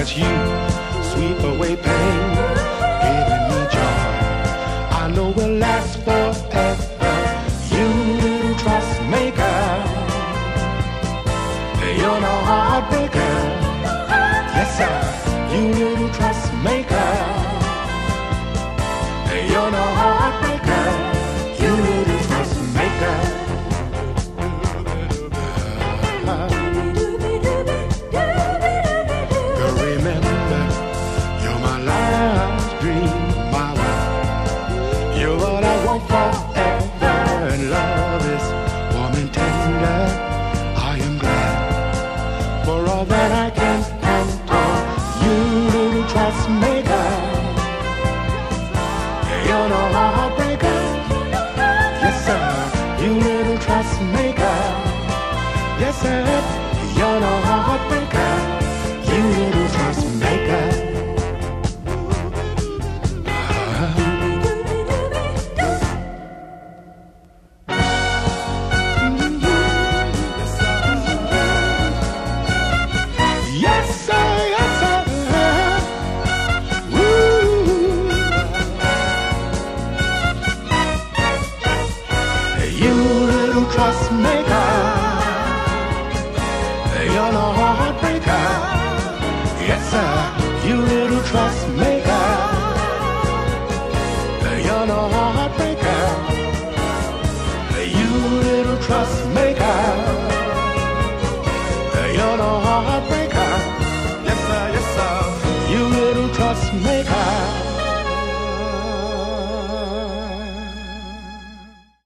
'cause you sweep away pain, giving me joy. I know will last forever. You little trust maker, you're no heartbreaker. Yes sir, you little trust maker, you're no heartbreaker. You little trust maker. Remember, you're my life's dream, my wife. You're what I want forever, and love is warm and tender. I am glad for all that I can count on. You little trust maker, you're no heartbreaker. Yes sir, you little trust maker. Yes sir, you're no heartbreaker. You little trust maker. Yes sir, yes sir. Woo. You little trust maker, you're no heartbreaker. Yes sir, you little trust maker, you're no heartbreaker. You little trust maker, you're no heartbreaker.